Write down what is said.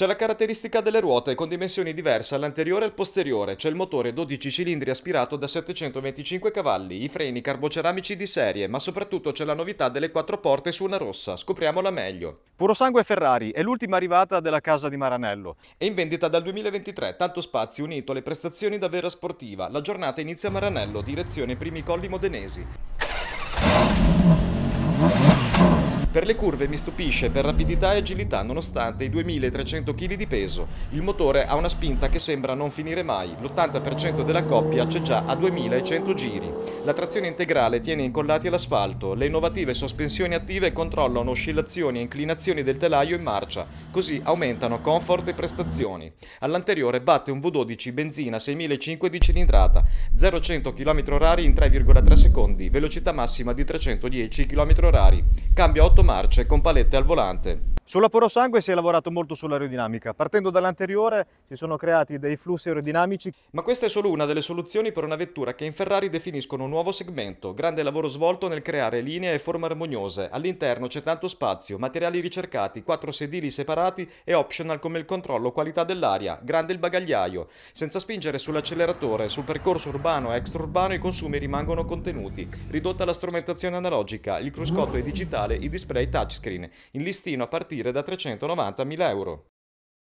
C'è la caratteristica delle ruote con dimensioni diverse all'anteriore e al posteriore, c'è il motore 12 cilindri aspirato da 725 cavalli, i freni carboceramici di serie, ma soprattutto c'è la novità delle 4 porte su una rossa, scopriamola meglio. Puro sangue Ferrari, è l'ultima arrivata della casa di Maranello. È in vendita dal 2023, tanto spazio unito alle prestazioni da vera sportiva. La giornata inizia a Maranello, direzione Primi Colli Modenesi. Per le curve mi stupisce per rapidità e agilità nonostante i 2300 kg di peso. Il motore ha una spinta che sembra non finire mai, l'80% della coppia c'è già a 2100 giri. La trazione integrale tiene incollati all'asfalto, le innovative sospensioni attive controllano oscillazioni e inclinazioni del telaio in marcia, così aumentano comfort e prestazioni. All'anteriore batte un V12 benzina 6500 di cilindrata, 0-100 km/h in 3,3 secondi, velocità massima di 310 km/h. Cambio 8 marce con palette al volante. Sulla Puro Sangue si è lavorato molto sull'aerodinamica. Partendo dall'anteriore si sono creati dei flussi aerodinamici. Ma questa è solo una delle soluzioni per una vettura che in Ferrari definiscono un nuovo segmento. Grande lavoro svolto nel creare linee e forme armoniose. All'interno c'è tanto spazio, materiali ricercati, 4 sedili separati e optional come il controllo qualità dell'aria. Grande il bagagliaio. Senza spingere sull'acceleratore, sul percorso urbano e extraurbano i consumi rimangono contenuti. Ridotta la strumentazione analogica, il cruscotto è digitale, i display touchscreen. In listino a partire da 390.000 euro.